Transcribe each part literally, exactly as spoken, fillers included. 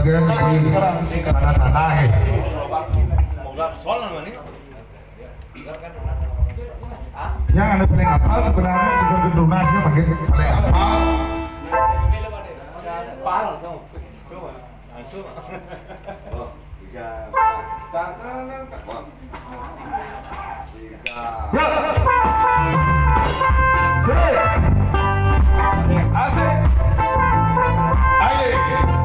bagian di tanah-tanah ya. Yang anda paling apal sebenarnya juga gedunasnya bagian paling apal. Asik. Ayo.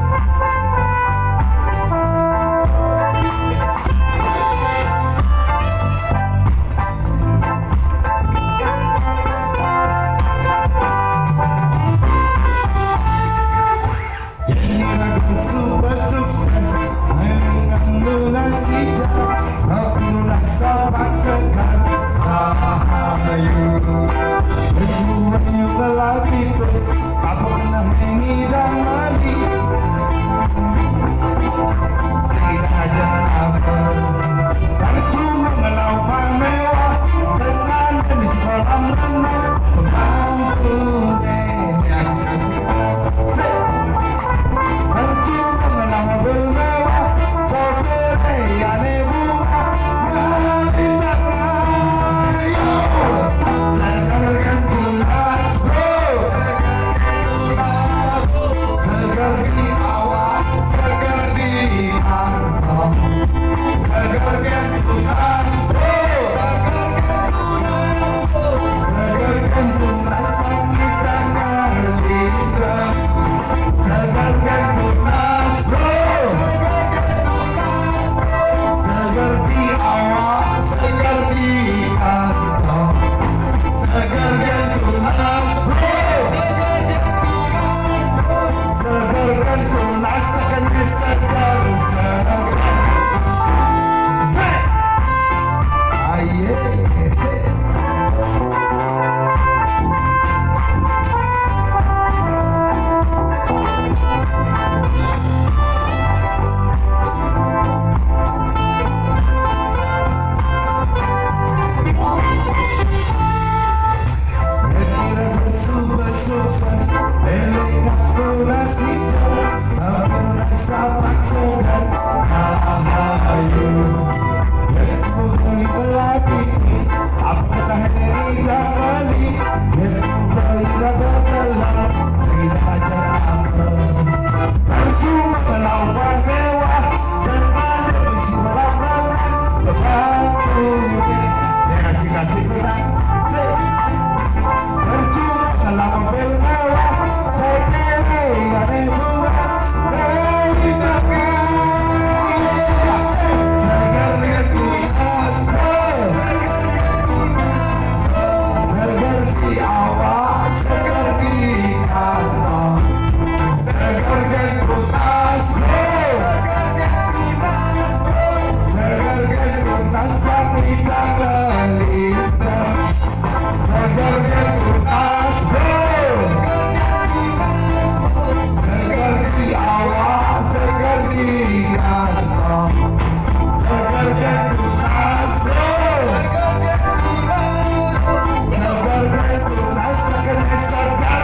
Super sukses mengambilasi jalan Abdullah sahabat sekar Rahayu Berjuang melati pes Apa kena hengi dan mati Sekitar aja apa Percuma melawan mewah Dengan di sekolah renang Pembantu deh Asik-asik Percuma melama bermewah Sopir ane bunga Melindak ayo Segarkan tunas bro Segar di awal Segar di kantong Segarkan tunas bro Segarkan tunas Segarkan tunas Pagi tangan lindang Segarkan tunas bro Segar di awal Segar di kantong Segarkan tunas bro Segarkan tunas Tekan di segar Segar Aye sukses Elikat durasi jalan Abdullah sahabat segar Rahayu Berjuang pelapis Apakah dari damali Berjuang iraga dalam Segitu aja apa Percuma melawan mewah Dengan berisi melawan Lebantu Saya kasih-kasih berang Percuma melawan bermewah Saya kere ane bunga Melindak Segar dengan tunas Segar di awal Segar di kantong Segar dengan tunas Segar dengan tunas Pagi tangan lindang Segar dengan tunas Segar di awal Segar di kantong Segar dengan tunas Segar dengan tunas Tekan di segar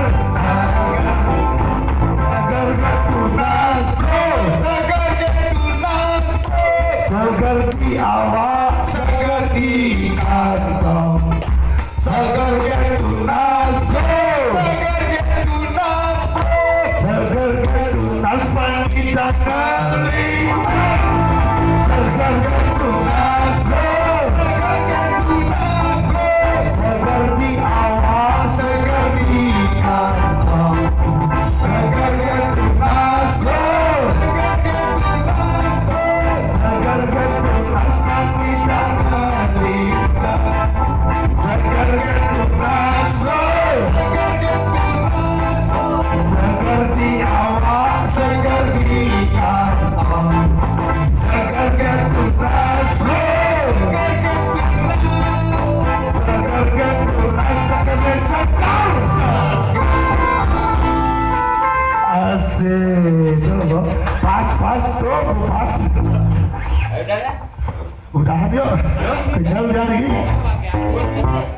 Segar dengan tunas Segar dengan tunas Segar di awal Segar di kantong Segar dengan tunas Segar dengan tunas Segar dengan tunas Pagi tangan lindang Segar dengan tunas Segar dengan tunas Segar di awal Segar di kantong Segar dengan tunas Segar dengan tunas Segar dengan tunas Pagi tangan lindang Segar dengan tunas Segar dengan tunas Segar di awal Segar di kantong Segar dengan tunas Segar dengan tunas Segar dengan tunas Tekan di segar Asik Pas-pas tuh Pas Udah ya? Udah yuk Kenyal dari